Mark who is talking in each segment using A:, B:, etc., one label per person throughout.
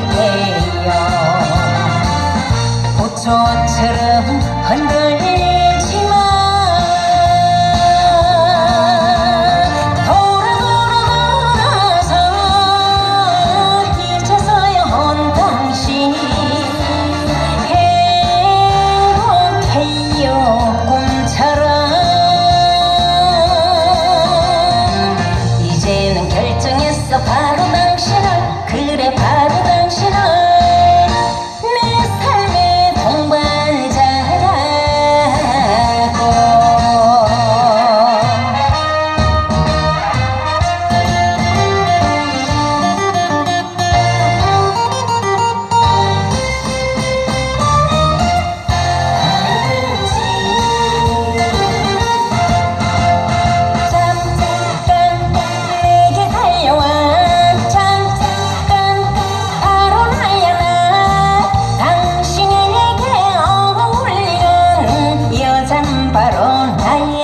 A: 테요. 보초처럼 흔들리지만 돌아서 이제서야 온 당신이 행복해요. 꿈처럼 이제는 결정했어. 바로 당신을, 그래 바로 당신을 내 삶의 동반자라고. 잠깐 내게 달려와. 잠깐 바로 나야 나. 당신에게 어울리는 여잔 바로 나야.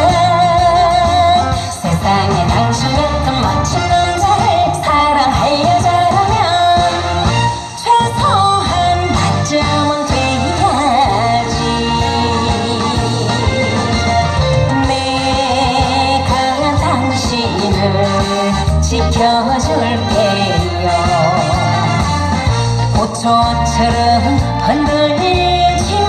A: 세상에 당신 같은 멋진 남자를 사랑할 여자라면 최소한 반쯤은 돼야지. 내가 당신을 지켜줄게요. 보초처럼 흔들리지